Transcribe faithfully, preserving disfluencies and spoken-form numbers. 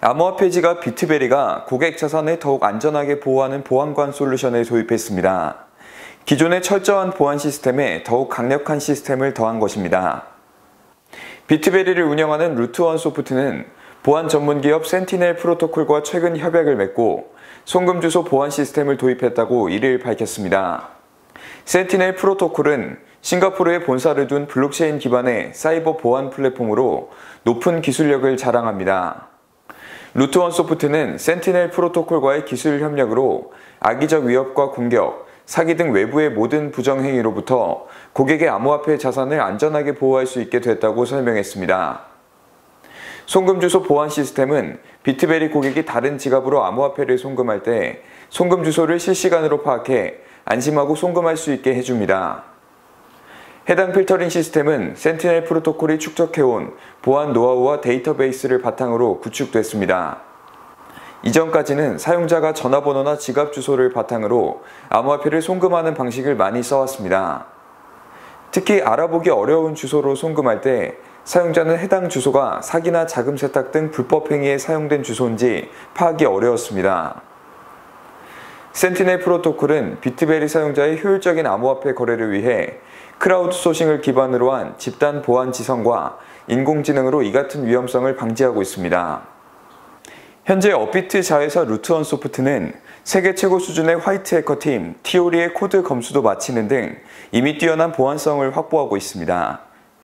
암호화폐 지갑 비트베리가 고객 자산을 더욱 안전하게 보호하는 보안관 솔루션을 도입했습니다. 기존의 철저한 보안 시스템에 더욱 강력한 시스템을 더한 것입니다. 비트베리를 운영하는 루트원 소프트는 보안 전문기업 센티넬 프로토콜과 최근 협약을 맺고 송금주소 보안 시스템을 도입했다고 이를 밝혔습니다. 센티넬 프로토콜은 싱가포르에 본사를 둔 블록체인 기반의 사이버 보안 플랫폼으로 높은 기술력을 자랑합니다. 루트원 소프트는 센티넬 프로토콜과의 기술 협력으로 악의적 위협과 공격, 사기 등 외부의 모든 부정행위로부터 고객의 암호화폐 자산을 안전하게 보호할 수 있게 됐다고 설명했습니다. 송금주소 보안 시스템은 비트베리 고객이 다른 지갑으로 암호화폐를 송금할 때 송금 주소를 실시간으로 파악해 안심하고 송금할 수 있게 해줍니다. 해당 필터링 시스템은 센티넬 프로토콜이 축적해온 보안 노하우와 데이터베이스를 바탕으로 구축됐습니다. 이전까지는 사용자가 전화번호나 지갑 주소를 바탕으로 암호화폐를 송금하는 방식을 많이 써왔습니다. 특히 알아보기 어려운 주소로 송금할 때 사용자는 해당 주소가 사기나 자금 세탁 등 불법 행위에 사용된 주소인지 파악이 어려웠습니다. 센티넬 프로토콜은 비트베리 사용자의 효율적인 암호화폐 거래를 위해 크라우드 소싱을 기반으로 한 집단 보안 지성과 인공지능으로 이 같은 위험성을 방지하고 있습니다. 현재 업비트 자회사 루트원 소프트는 세계 최고 수준의 화이트 해커팀 티오리의 코드 검수도 마치는 등 이미 뛰어난 보안성을 확보하고 있습니다.